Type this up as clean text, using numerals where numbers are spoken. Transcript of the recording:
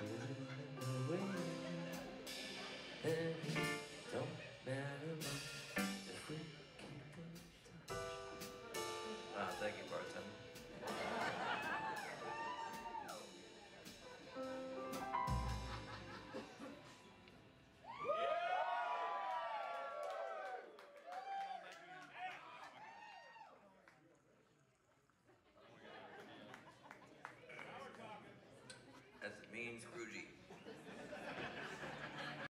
And it don't matter much if we keep in touch. Thank you, bartender.